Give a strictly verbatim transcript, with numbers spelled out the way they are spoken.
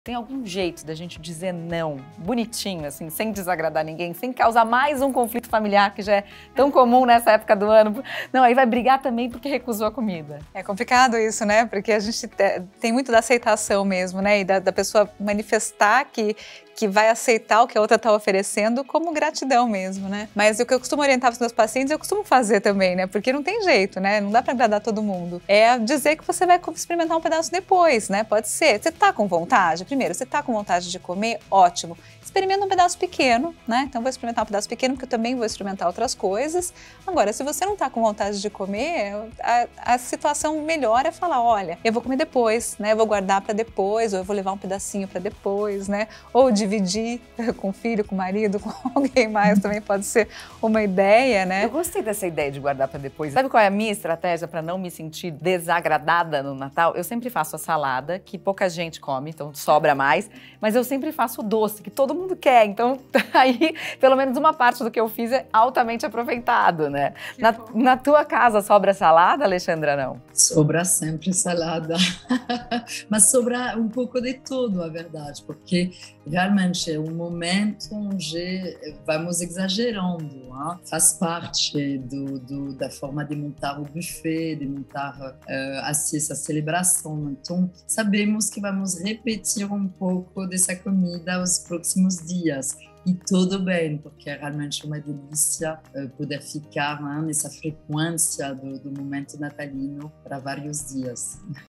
Tem algum jeito da gente dizer não, bonitinho, assim, sem desagradar ninguém, sem causar mais um conflito familiar que já é tão comum nessa época do ano? Não, aí vai brigar também porque recusou a comida. É complicado isso, né? Porque a gente tem muito da aceitação mesmo, né? E da, da pessoa manifestar que, que vai aceitar o que a outra está oferecendo como gratidão mesmo, né? Mas o que eu costumo orientar para os meus pacientes, eu costumo fazer também, né? Porque não tem jeito, né? Não dá para agradar todo mundo. É dizer que você vai experimentar um pedaço depois, né? Pode ser. Você tá com vontade? Primeiro, você tá com vontade de comer? Ótimo. Experimenta um pedaço pequeno, né? Então, vou experimentar um pedaço pequeno, porque eu também vou experimentar outras coisas. Agora, se você não tá com vontade de comer, a, a situação melhor é falar, olha, eu vou comer depois, né? Eu vou guardar para depois, ou eu vou levar um pedacinho para depois, né? Ou dividir com o filho, com o marido, com alguém mais, também pode ser uma ideia, né? Eu gostei dessa ideia de guardar para depois. Sabe qual é a minha estratégia para não me sentir desagradada no Natal? Eu sempre faço a salada, que pouca gente come, então sobra mais, mas eu sempre faço o doce, que todo mundo quer, então aí pelo menos uma parte do que eu fiz é altamente aproveitado, né? Na, na tua casa sobra salada, Alexandra, não? Sobra sempre salada, mas sobra um pouco de tudo, a verdade, porque realmente é um momento onde vamos exagerando, hein? Faz parte do, do, da forma de montar o buffet, de montar uh, assim, essa celebração. Então, sabemos que vamos repetir um pouco dessa comida aos próximos dias. E tudo bem, porque é realmente uma delícia uh, poder ficar, né, nessa frequência do, do momento natalino para vários dias.